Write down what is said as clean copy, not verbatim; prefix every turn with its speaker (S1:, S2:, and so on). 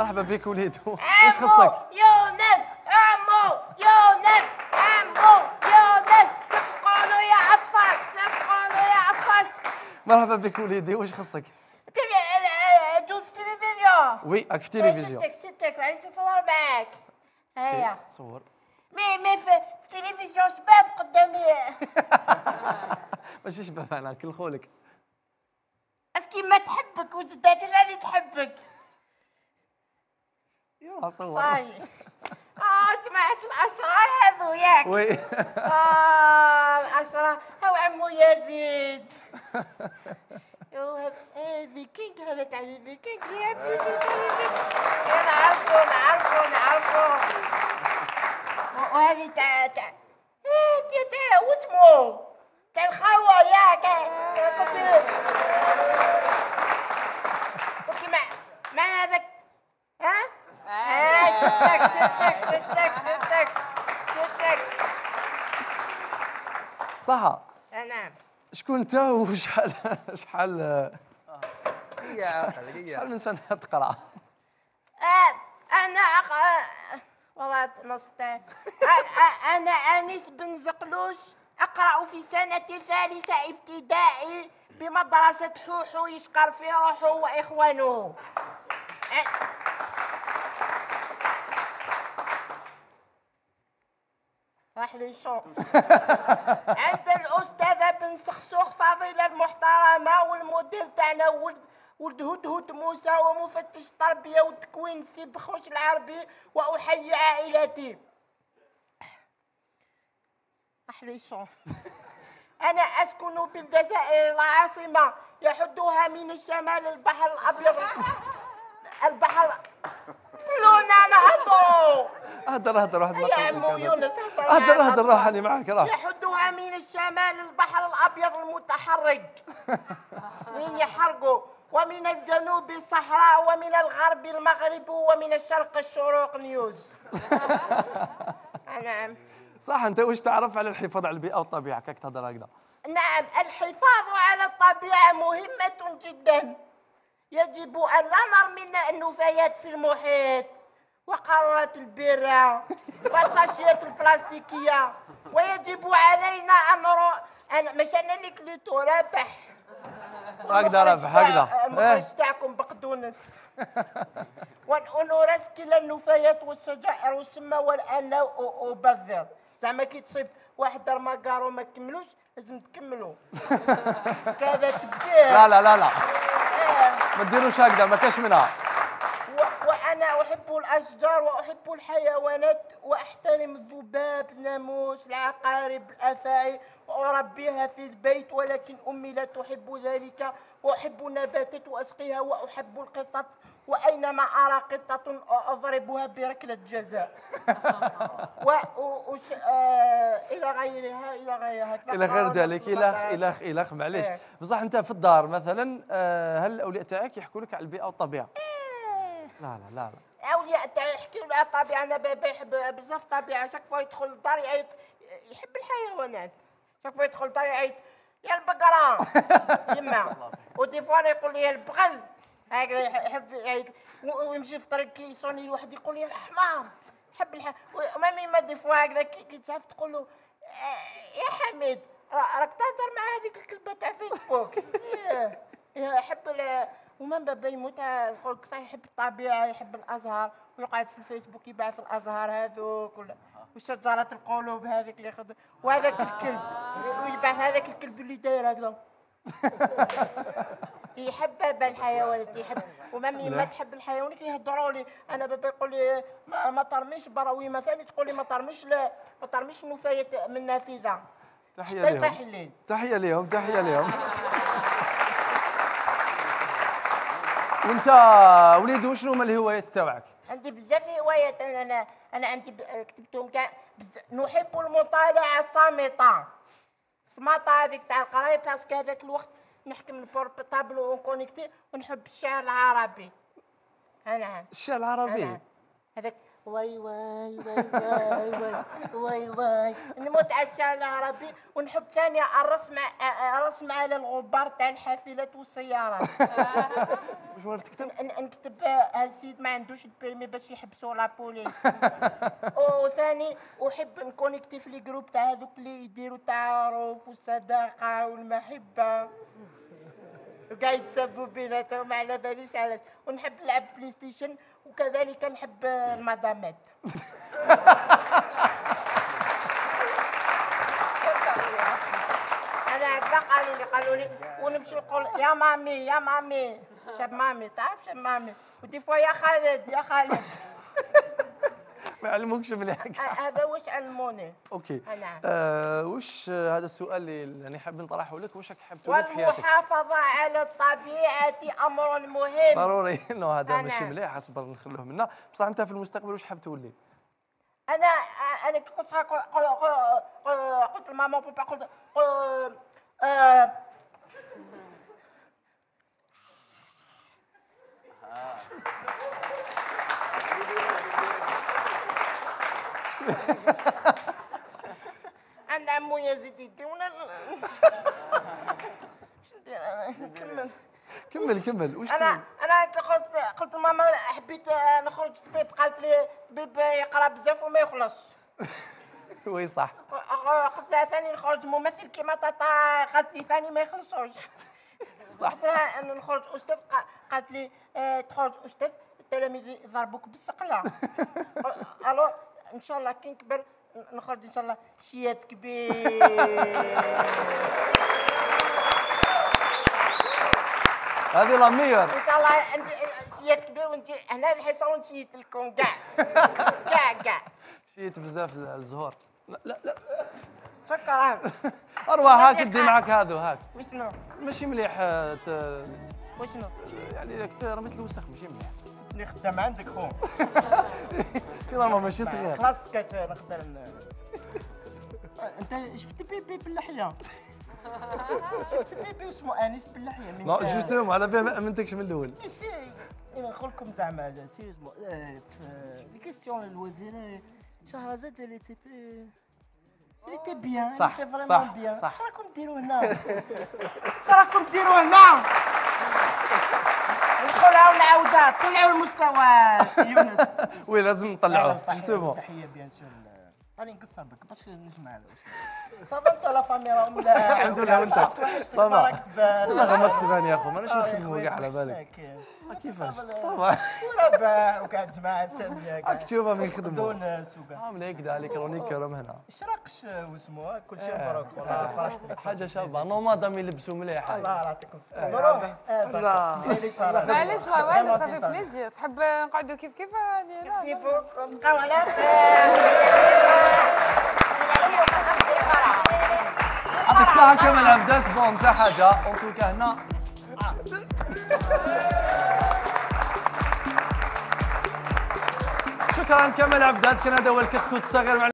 S1: مرحبا بك وليدو. واش خصك؟
S2: يونس عمو يونس عمو يونس كيف تقولوا يا اطفال كيف تقولوا يا اطفال.
S1: مرحبا بك وليدي، واش خصك؟
S2: دوز التلفزيون.
S1: وي راك في التلفزيون.
S2: شتك عايز نصور معاك. هيا
S1: تصور.
S2: مي في التلفزيون شباب قدامي.
S1: ماشي شباب، انا كنخولك.
S2: اسكي ما تحبك وجداتي اللي تحبك.
S1: يلا صور.
S2: صاي. سمعت الاشرار هذو ياك.
S1: وي.
S2: الاشرار هو عمو يزيد. فيكينج هذا تاع الفيكينج يا نعرفو. وهذه تاع واسمو تاع الخوا ياك. كنت مع هذاك. ها؟ ستك.
S1: صح.
S2: نعم.
S1: شكون انت وشحال شحال من سنه تقرا؟
S2: انا والله نص. انا انيس بن زقلوش اقرا في سنه ثالثه ابتدائي بمدرسه حوحو يشكر في روحه واخوانه. راح لي شو. عند الاستاذه بن سخسوخ فضيله المحترمه والمدير تاعنا ولد هدهد موسى ومفتش التربيه والتكوين سي بخوش العربي واحيي عائلتي. راح شو. انا اسكن بالجزائر العاصمه يحدها من الشمال البحر الابيض. البحر لونا نهضروا.
S1: هدر واحد
S2: يا عمو يونس
S1: هدر راح اللي معاك راح.
S2: يحدها من الشمال البحر الابيض المتحرك من يحرقوا، ومن الجنوب الصحراء، ومن الغرب المغرب، ومن الشرق الشروق نيوز. نعم
S1: صح. انت واش تعرف على الحفاظ على البيئه والطبيعه كاك تهضر هكذا؟
S2: نعم، الحفاظ على الطبيعه مهمه جدا. يجب ان لا نرمي النفايات في المحيط وقارورات البيرة والساشيات البلاستيكية، ويجب علينا أن مش أنا اللي كليتو رابح.
S1: هكذا رابح هكذا.
S2: المخرج تاعكم بقدونس. ونرسكل النفايات والشجائر والسما والأنا وبذر. زعما كي تصيب واحد رماكارو ما كملوش لازم تكملوا. هذا تبديه.
S1: لا ما ديروش هكذا، ما كاش منها.
S2: وأنا أحب الأشجار وأحب الحيوانات وأحترم الذباب، الناموس، العقارب، الأفاعي، وأربيها في البيت، ولكن أمي لا تحب ذلك. وأحب النباتات وأسقيها، وأحب القطط، وأينما أرى قطة أضربها بركلة جزاء. إلى غيرها
S1: إلى غير ذلك. إلخ معليش. بصح أنت في الدار مثلا هل الأولياء تاعك يحكوا لك على البيئة والطبيعة؟ لا
S2: أولياء تاعي يحكيوا على الطبيعة. أنا بابا يحب بزاف الطبيعة. شاك فوا يدخل الدار يعيط. يحب الحيوانات. شاك فوا يدخل الدار يعيط يا البقرة يما. ودي فوا يقول لي يا البغل. هكذا يحب يعيط. ويمشي في الطريق كي يصوني واحد يقول لي الحمار. يحب مامي ما دي فوا هكذا كي تعرف تقول له يا حميد راك تهضر مع هذيك الكلبة تاع فيسبوك. يحب ومن بابا يموت يقول لك صحيح يحب الطبيعه، يحب الازهار، ويقعد في الفيسبوك يبعث الازهار هذوك وشجرات القلوب هذيك اللي ياخذ، وهذاك الكلب ويبعث هذاك الكلب اللي داير هكذا. يحب بابا الحيوانات يحب. ومامي ما تحب الحيوانات يهضروا لي. انا بابا يقول لي ما ترميش براوي مثلا، تقول لي ما ترميش نفايات من النافذه.
S1: تحيه لهم. وانت وليدي شنو هما الهوايات تاعك؟
S2: عندي بزاف هوايات. انا عندي كتبتهم كاع. نحب المطالعه الصامته. صماطه هذيك تاع القرايه باسكو هذاك الوقت نحكم البورتابل ونكونيكتي. ونحب الشعر العربي.
S1: الشعر العربي
S2: هذاك واي واي واي واي واي واي واي نموت على الشارع العربي. ونحب ثاني الرسم على الغبار تاع الحافلات والسيارات.
S1: واش وين تكتب؟
S2: نكتب هالسيد ما عندوش البيرمي باش يحبسوا لا بوليس. وثاني احب نكونيكتي في لي جروب تاع هذوك اللي يديروا التعارف والصداقه والمحبه وقاع يتسبوا بيناتهم ما على باليش علاش. ونحب نلعب بلاي ستيشن وكذلك نحب المدامات. انا هكا قالوا لي ونمشي نقول يا مامي يا مامي. شاب مامي تعرف شاب مامي. ودي فوا يا خالد يا خالد.
S1: ما علموكش مليح.
S2: هذا واش علموني.
S1: اوكي.
S2: نعم.
S1: واش هذا السؤال اللي يعني حاب نطرحه لك، واش راك حاب تولي في حياتك؟
S2: والمحافظة على الطبيعة أمر مهم.
S1: ضروري انه هذا ماشي مليح، اصبر نخلوه منا. بصح انت في المستقبل واش حاب تولي؟
S2: أنا كي كنت قلت لماما وبابا قلت عند عمو يزيد يديونا.
S1: كمل واش
S2: انا قلت لماما حبيت نخرج طبيب. قالت لي طبيب يقرا بزاف وما يخلص.
S1: وي صح.
S2: قلت لها ثاني نخرج ممثل كيما تاتا. قالت لي ثاني ما يخلصوش.
S1: صح.
S2: قلت لها أن نخرج استاذ. قالت لي تخرج استاذ التلاميذ يضربوك بالسقله. الو ان شاء الله كي نكبر نخرج ان شاء الله شياد كبير.
S1: هذه لا ميور.
S2: ان شاء الله عندي شياد كبير ونجي هنا الحصه ونشيت لكم كاع كاع.
S1: شيت بزاف الزهور. لا
S2: شكرا.
S1: اروح هاك دي معك هذا هاك.
S2: وشنو؟
S1: ماشي مليح
S2: وشنو؟
S1: يعني راك رميت الوسخ ماشي مليح.
S2: سبتني خدام عندك خو.
S1: كيما ماشي صغير.
S2: خلاص نقدر. انت شفت بيبي باللحيه؟ شفت بيبي واسمه انيس باللحيه.
S1: لا جوستومون على بالي ما امنتكش من الاول.
S2: انا نقول لكم زعما سيريزمون في لي كيستيون الوزير شهرزاد اللي تي بيان.
S1: صح صح.
S2: اش راكم ديروا هنا؟ اش راكم ديروا هنا؟ نقولها ونعاودها. طلعوا المستوى يونس.
S1: وي لازم نطلعوه جوستومون.
S2: تحيه بيان سور. راني نقصر بك باش نجمع صافا. انت لا فاميرا ولا
S1: الحمد لله. وانت صافا والله ما كتبان يا اخو ماناش نخدموا كاع على بالك. كيفاش صافا
S2: ورباح وكاع جماعه ساميه
S1: راك تشوفها من يخدموا
S2: دونس وكاع
S1: مليك دالك روني كرم هنا.
S2: الشرقش واسمه كل شيء مبروك. والله فرحت بك.
S1: حاجه شابه نومادام يلبسوا مليح.
S2: الله يعطيكم الصحه. نروح.
S3: معليش والو صافي بليزير. تحب نقعدوا كيف هاني هنا؟
S2: ميرسي بوكو. نبقاو على خير.
S1: يعطيك الصحة كمال عبدات. بون مسا حاجة اون توكا هنا. شكرا كمال عبدات. كان هذا هو الكتكوت الصغير.